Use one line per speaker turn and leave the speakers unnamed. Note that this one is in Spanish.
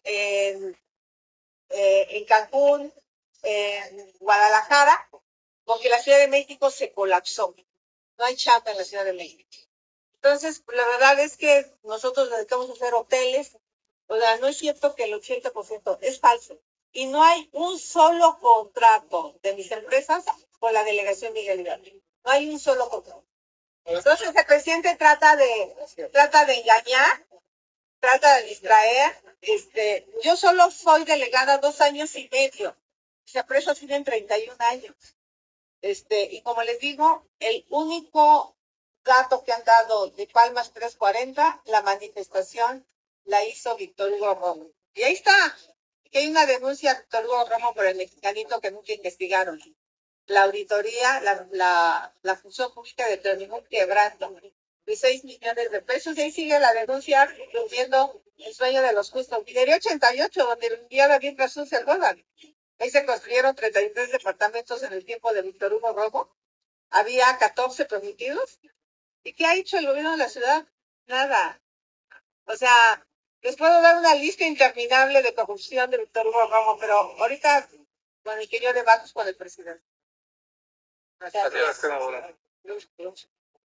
en Cancún, en Guadalajara, porque la Ciudad de México se colapsó. No hay chamba en la Ciudad de México. Entonces, la verdad es que nosotros nos dedicamos a hacer hoteles. O sea, no es cierto que el 80% es falso. Y no hay un solo contrato de mis empresas con la delegación Miguel Hidalgo. No hay un solo contrato. Entonces el presidente trata de engañar, trata de distraer. Yo solo soy delegada 2 años y medio. Esa empresa tiene 31 años. Y como les digo, el único dato que han dado de Palmas 340, la manifestación la hizo Víctor Hugo Romo. Y ahí está, que hay una denuncia a Víctor Hugo Romo por el mexicanito que nunca investigaron. La auditoría, la función pública determinó un quebranto de 6 millones de pesos, y ahí sigue la denuncia cumpliendo el sueño de los justos. Minería 88, donde enviaba bien Jesús el dólar. Ahí se construyeron 33 departamentos en el tiempo de Víctor Hugo Romo. Había 14 permitidos. ¿Y qué ha hecho el gobierno de la ciudad? Nada. O sea, les puedo dar una lista interminable de corrupción de Víctor Hugo Romo, pero ahorita, bueno, y que yo debato con el presidente. Gracias.